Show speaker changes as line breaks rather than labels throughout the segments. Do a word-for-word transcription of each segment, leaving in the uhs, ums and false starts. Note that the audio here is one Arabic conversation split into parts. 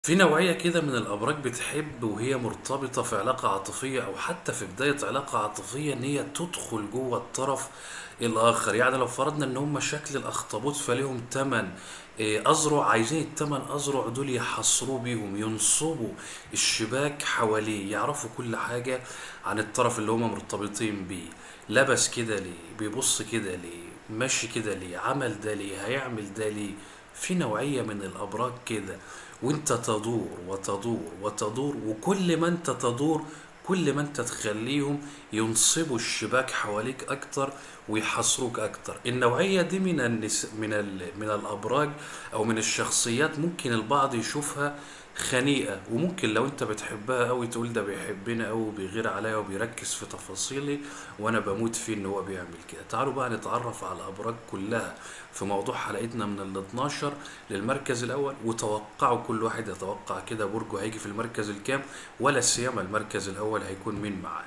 في نوعية كده من الأبراج بتحب وهي مرتبطة في علاقة عاطفية أو حتى في بداية علاقة عاطفية إن هي تدخل جوه الطرف الآخر. يعني لو فرضنا إن هم شكل الأخطبوط فليهم تمن إيه، أذرع، عايزين التمن أذرع دول يحصروا بيهم، ينصبوا الشباك حواليه، يعرفوا كل حاجة عن الطرف اللي هم مرتبطين بيه. لبس كده ليه؟ بيبص كده ليه؟ ماشي كده ليه؟ عمل ده ليه؟ هيعمل ده ليه؟ في نوعية من الأبراج كده، وانت تدور وتدور وتدور، وكل ما انت تدور كل ما انت تخليهم ينصبوا الشباك حواليك اكتر ويحصروك اكتر. النوعية دي من النس... من ال... من الابراج او من الشخصيات ممكن البعض يشوفها خنيقة، وممكن لو انت بتحبها قوي تقول ده بيحبني قوي وبيغير عليا وبيركز في تفاصيلي وانا بموت فيه ان هو بيعمل كده. تعالوا بقى نتعرف على الابراج كلها في موضوع حلقتنا من ال اتناشر للمركز الاول، وتوقعوا كل واحد يتوقع كده برجه هيجي في المركز الكام، ولا سيما المركز الاول هيكون مين معانا.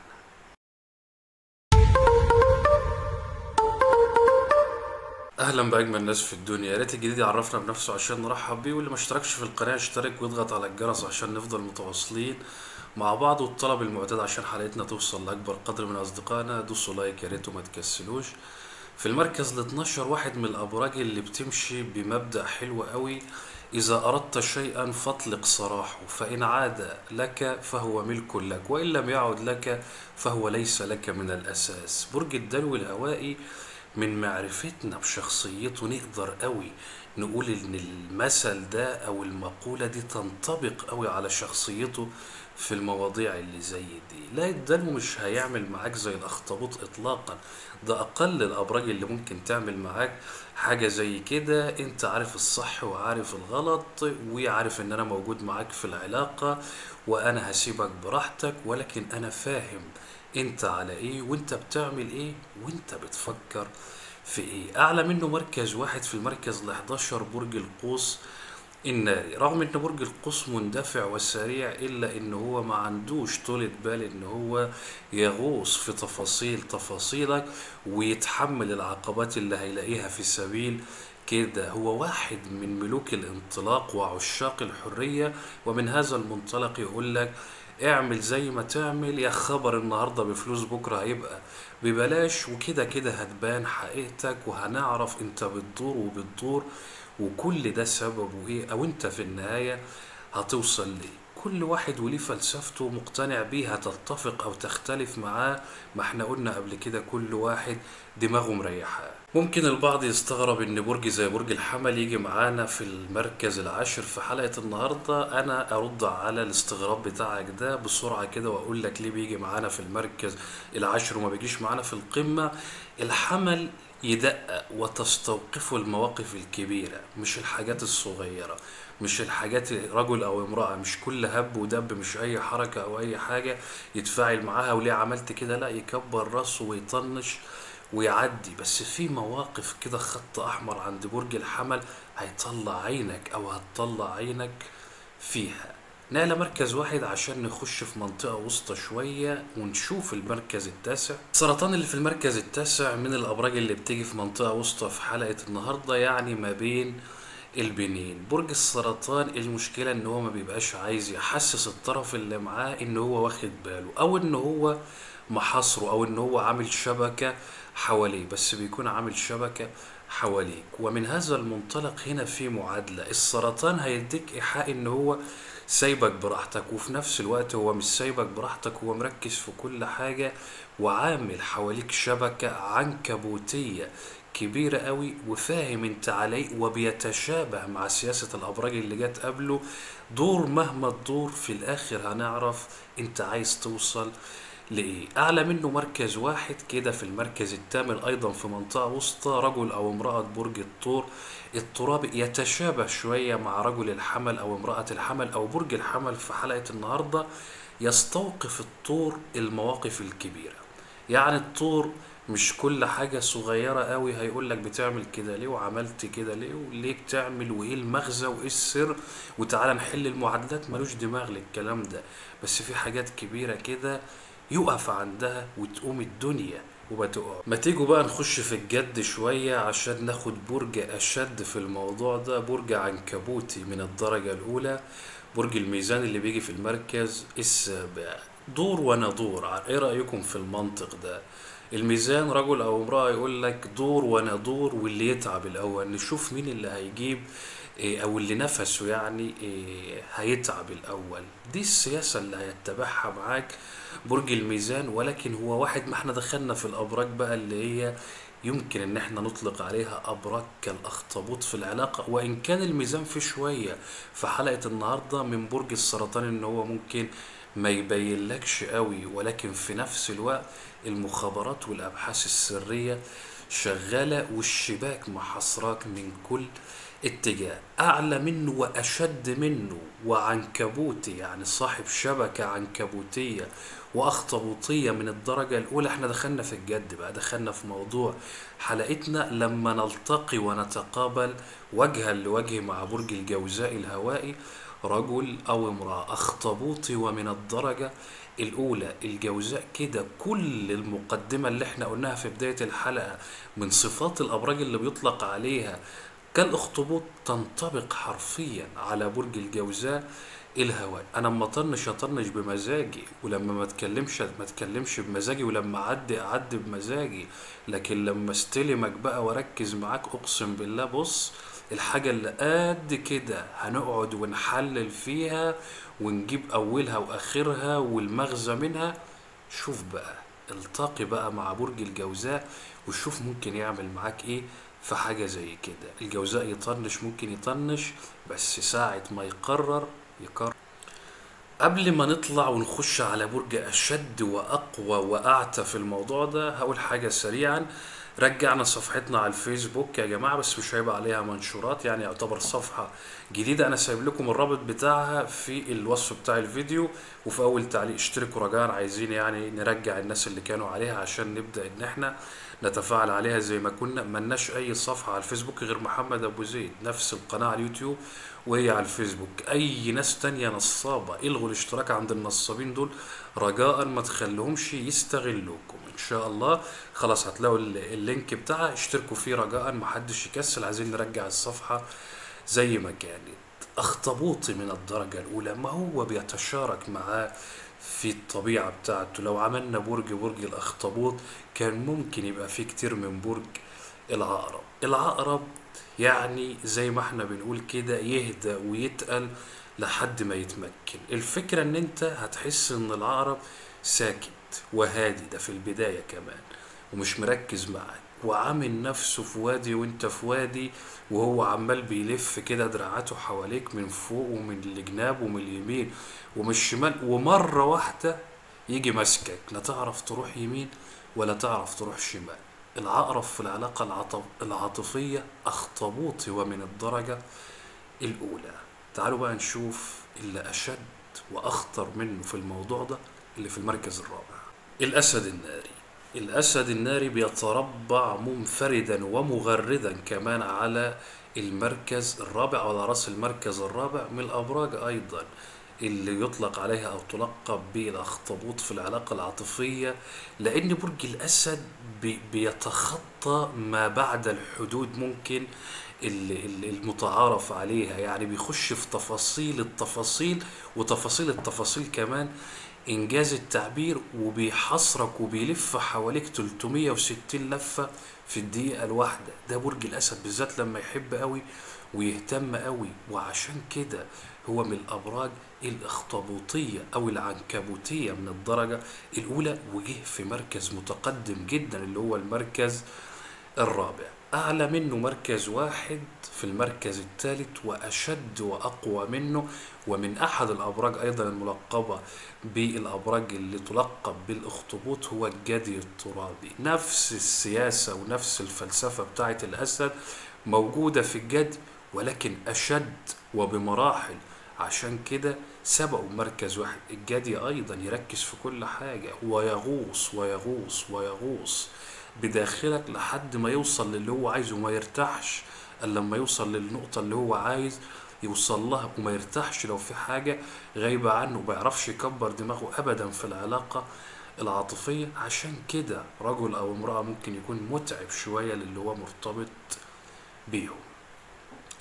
اهلا باجمل ناس في الدنيا. يا ريت الجديد يعرفنا بنفسه عشان نرحب بيه، واللي ما اشتركش في القناه يشترك ويضغط على الجرس عشان نفضل متواصلين مع بعض. والطلب المعتاد عشان حلقتنا توصل لاكبر قدر من اصدقائنا، دوسوا لايك يا ريت وما تكسلوش. في المركز ال اتناشر واحد من الابراج اللي بتمشي بمبدأ حلو قوي: اذا اردت شيئا فاطلق سراحه، فان عاد لك فهو ملك لك، وان لم يعد لك فهو ليس لك من الاساس. برج الدلو الهوائي، من معرفتنا بشخصيته نقدر قوي نقول ان المثل ده او المقولة دي تنطبق قوي على شخصيته في المواضيع اللي زي دي. لا، الدلو مش هيعمل معاك زي الاخطبوط اطلاقا، ده اقل الابراج اللي ممكن تعمل معاك حاجة زي كده. انت عارف الصح وعارف الغلط وعارف ان انا موجود معاك في العلاقة وانا هسيبك براحتك، ولكن انا فاهم انت على ايه وانت بتعمل ايه وانت بتفكر في ايه. اعلى منه مركز واحد في المركز ال حداشر برج القوس الناري. رغم ان برج القوس مندفع وسريع الا ان هو ما عندوش طولة بال ان هو يغوص في تفاصيل تفاصيلك ويتحمل العقبات اللي هيلاقيها في سبيل كده. هو واحد من ملوك الانطلاق وعشاق الحرية، ومن هذا المنطلق يقول لك اعمل زي ما تعمل، يا خبر النهاردة بفلوس بكرة هيبقى ببلاش، وكده كده هتبان حقيقتك وهنعرف انت بتدور وبتدور وكل ده سببه ايه، او انت في النهاية هتوصل ليه. كل واحد وليه فلسفته مقتنع بيها، تتفق او تختلف معاه. ما احنا قلنا قبل كده كل واحد دماغه مريحاه. ممكن البعض يستغرب ان برج زي برج الحمل يجي معانا في المركز العاشر في حلقة النهاردة. انا ارد على الاستغراب بتاعك ده بسرعة كده واقول لك ليه بيجي معانا في المركز العاشر وما بيجيش معانا في القمة. الحمل يدقق وتستوقفه المواقف الكبيرة، مش الحاجات الصغيرة، مش الحاجات رجل او امرأة، مش كل هب ودب، مش اي حركة او اي حاجة يتفاعل معاها وليه عملت كده، لا، يكبر راسه ويطنش ويعدي. بس في مواقف كده خط احمر عند برج الحمل هيطلع عينك او هتطلع عينك فيها. نقلة مركز واحد عشان نخش في منطقة وسطى شوية ونشوف المركز التاسع. السرطان اللي في المركز التاسع من الأبراج اللي بتيجي في منطقة وسطى في حلقة النهاردة، يعني ما بين البنين. برج السرطان المشكلة ان هو ما بيبقاش عايز يحسس الطرف اللي معاه ان هو واخد باله او ان هو محاصره او ان هو عامل شبكة حواليه، بس بيكون عامل شبكة حواليك. ومن هذا المنطلق هنا في معادلة: السرطان هيديك إيحاء ان هو سايبك براحتك، وفي نفس الوقت هو مش سايبك براحتك، هو مركز في كل حاجة وعامل حواليك شبكة عنكبوتية كبيرة قوي، وفاهم انت عليه وبيتشابه مع سياسة الأبراج اللي جت قبله. دور مهما تدور في الآخر هنعرف انت عايز توصل لإيه. أعلى منه مركز واحد كده في المركز الثامن أيضا في منطقة وسطى، رجل أو امرأة برج الثور الترابي، يتشابه شوية مع رجل الحمل أو امرأة الحمل أو برج الحمل في حلقة النهاردة. يستوقف الثور المواقف الكبيرة، يعني الطور مش كل حاجة صغيرة قوي هيقولك بتعمل كده ليه وعملت كده ليه وليه بتعمل وايه المغزى وايه السر وتعالى نحل المعادلات. ملوش دماغ للكلام ده، بس في حاجات كبيرة كده يقف عندها وتقوم الدنيا وبتقع. ما تيجوا بقى نخش في الجد شوية عشان ناخد برج أشد في الموضوع ده، برج عنكبوتي من الدرجة الأولى، برج الميزان اللي بيجي في المركز السابع. دور وندور، ايه رأيكم في المنطق ده؟ الميزان رجل او امرأة، يقول لك دور وندور، واللي يتعب الاول نشوف مين اللي هيجيب إيه، او اللي نفسه يعني إيه هيتعب الاول. دي السياسة اللي هيتبعها معاك برج الميزان. ولكن هو واحد، ما احنا دخلنا في الابراج بقى اللي هي يمكن ان احنا نطلق عليها ابراج كالاخطبوط في العلاقة، وان كان الميزان في شوية في حلقة النهاردة من برج السرطان ان هو ممكن ما يبينلكش قوي، ولكن في نفس الوقت المخابرات والابحاث السرية شغالة، والشباك محاصراك من كل اتجاه. اعلى منه واشد منه وعنكبوتي، يعني صاحب شبكة عنكبوتية واخطبوطية من الدرجة الاولى. احنا دخلنا في الجد بقى، دخلنا في موضوع حلقتنا لما نلتقي ونتقابل وجها لوجه مع برج الجوزاء الهوائي، رجل او امرأة اخطبوطي ومن الدرجة الاولى. الجوزاء كده كل المقدمة اللي احنا قلناها في بداية الحلقة من صفات الابراج اللي بيطلق عليها كالاخطبوط تنطبق حرفيا على برج الجوزاء الهوائي. انا اما اطنش اطنش بمزاجي، ولما ما اتكلمش ما اتكلمش بمزاجي، ولما اعدي اعدي بمزاجي. لكن لما استلمك بقى واركز معاك، اقسم بالله بص، الحاجة اللي قد كده هنقعد ونحلل فيها ونجيب اولها واخرها والمغزى منها. شوف بقى، التقي بقى مع برج الجوزاء وشوف ممكن يعمل معاك ايه في حاجة زي كده. الجوزاء يطنش، ممكن يطنش، بس ساعة ما يقرر يقرر. قبل ما نطلع ونخش على برج أشد وأقوى وأعتى في الموضوع ده، هقول حاجة سريعا. رجعنا صفحتنا على الفيسبوك يا جماعة، بس مش هيبقى عليها منشورات، يعني يعتبر صفحة جديدة. أنا سايب لكم الرابط بتاعها في الوصف بتاع الفيديو وفي أول تعليق. اشتركوا رجاء، عايزين يعني نرجع الناس اللي كانوا عليها عشان نبدأ إن احنا نتفاعل عليها زي ما كنا. ملناش أي صفحة على الفيسبوك غير محمد أبو زيد، نفس القناة على اليوتيوب وهي على الفيسبوك. اي ناس تانية نصابة الغوا الاشتراك عند النصابين دول، رجاء ما تخليهمش يستغلوكم ان شاء الله. خلاص هتلاقوا اللينك بتاعها، اشتركوا فيه رجاء، محدش يكسل. عايزين نرجع الصفحة زي ما كانت. اخطبوطي من الدرجة الاولى، ما هو بيتشارك معاه في الطبيعة بتاعته. لو عملنا برج برج الاخطبوط كان ممكن يبقى فيه كتير من برج العقرب. العقرب يعني زي ما احنا بنقول كده يهدى ويتقل لحد ما يتمكن. الفكرة ان انت هتحس ان العقرب ساكت وهادي، ده في البداية كمان، ومش مركز معاك وعامل نفسه في وادي وانت في وادي، وهو عمال بيلف كده دراعاته حواليك من فوق ومن الجناب ومن اليمين ومن الشمال، ومرة واحدة يجي ماسكك، لا تعرف تروح يمين ولا تعرف تروح شمال. العقرب في العلاقة العاطف العاطفية أخطبوطي ومن الدرجة الأولى. تعالوا بقى نشوف اللي أشد وأخطر منه في الموضوع ده اللي في المركز الرابع. الأسد الناري. الأسد الناري بيتربع منفردا ومغردا كمان على المركز الرابع، وعلى رأس المركز الرابع من الأبراج أيضا اللي يطلق عليها أو تلقب بالأخطبوط في العلاقة العاطفية، لأن برج الأسد بيتخطى ما بعد الحدود ممكن المتعارف عليها، يعني بيخش في تفاصيل التفاصيل وتفاصيل التفاصيل كمان، إنجاز التعبير، وبيحصرك وبيلف حواليك ثلاثمية وستين لفة في الدقيقة الواحدة. ده برج الأسد بالذات لما يحب قوي ويهتم قوي، وعشان كده هو من الأبراج الأخطبوطية أو العنكبوتية من الدرجة الأولى، وجه في مركز متقدم جدا اللي هو المركز الرابع. أعلى منه مركز واحد في المركز الثالث، وأشد وأقوى منه، ومن أحد الأبراج أيضا الملقبة بالأبراج اللي تلقب بالأخطبوط هو الجدي الترابي. نفس السياسة ونفس الفلسفة بتاعت الأسد موجودة في الجدي، ولكن أشد وبمراحل. عشان كده سبقوا مركز واحد. الجدي أيضا يركز في كل حاجة ويغوص ويغوص ويغوص بداخلك لحد ما يوصل للي هو عايزه، وما يرتاحش الا لما يوصل للنقطة اللي هو عايز يوصل لها، وما يرتاحش لو في حاجة غايبة عنه. ما يعرفش يكبر دماغه ابدا في العلاقة العاطفية. عشان كده رجل او امرأة ممكن يكون متعب شوية للي هو مرتبط بيهم.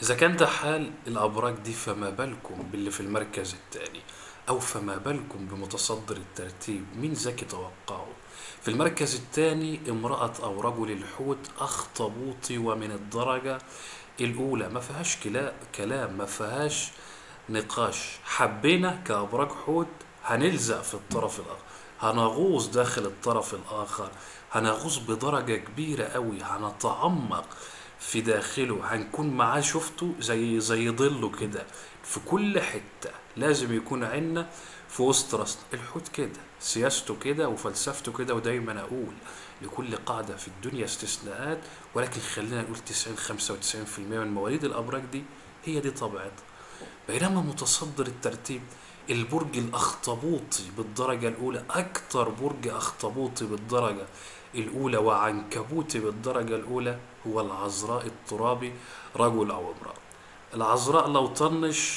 إذا كان ده حال الأبراج دي، فما بالكم باللي في المركز الثاني، أو فما بالكم بمتصدر الترتيب؟ مين ذكي توقعه؟ في المركز الثاني امرأة أو رجل الحوت، أخطبوطي ومن الدرجة الأولى، ما فيهاش كلا كلام، ما فيهاش نقاش. حبينا كأبراج حوت هنلزق في الطرف الآخر، هنغوص داخل الطرف الآخر، هنغوص بدرجة كبيرة قوي، هنتعمق في داخله، هنكون معاه. شفته زي زي ظله كده في كل حتة، لازم يكون عنا في وسط راسنا. الحوت كده، سياسته كده وفلسفته كده. ودايما اقول لكل قاعدة في الدنيا استثناءات، ولكن خلينا نقول تسعين خمسة وتسعين في المية من مواليد الابراج دي هي دي طبيعتها. بينما متصدر الترتيب البرج الأخطبوطي بالدرجة الأولى، أكتر برج أخطبوطي بالدرجة الأولى وعنكبوتي بالدرجة الأولى، هو العذراء الترابي، رجل أو امرأة. العذراء لو طنش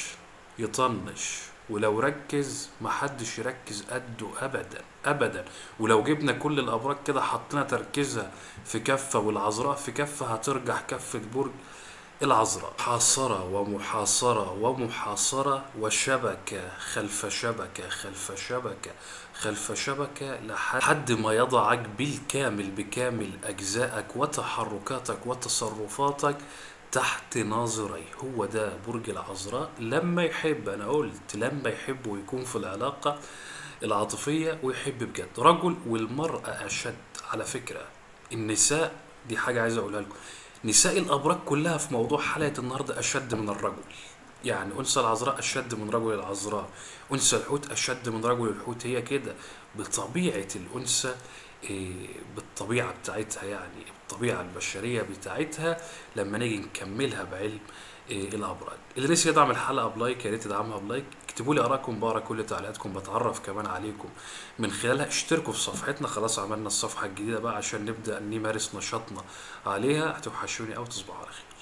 يطنش، ولو ركز محدش يركز قده أبدا أبدا. ولو جبنا كل الأبراج كده حطينا تركيزها في كفة والعذراء في كفة، هترجح كفة برج العذراء. محاصرة ومحاصرة ومحاصرة وشبكة خلف شبكة خلف شبكة خلف شبكة، لحد ما يضعك بالكامل بكامل أجزائك وتحركاتك وتصرفاتك تحت ناظري. هو ده برج العذراء لما يحب. أنا قلت لما يحب ويكون في العلاقة العاطفية ويحب بجد. رجل والمرأة أشد على فكرة. النساء دي حاجة عايز أقولها لكم، نساء الأبراج كلها في موضوع حلقة النهاردة أشد من الرجل. يعني أنثى العذراء أشد من رجل العذراء، أنثى الحوت أشد من رجل الحوت. هي كده بطبيعة الأنثى، إيه، بالطبيعة بتاعتها، يعني الطبيعة البشرية بتاعتها. لما نيجي نكملها بعلم إيه الأبراج. اللي نسي يدعم الحلقة بلايك يا ريت يدعمها بلايك. اكتبوا لي آراءكم، بقرا كل تعليقاتكم، بتعرف كمان عليكم من خلالها. اشتركوا في صفحتنا، خلاص عملنا الصفحة الجديدة بقى عشان نبدأ نمارس نشاطنا عليها. هتوحشوني أو تصبحوا على خير.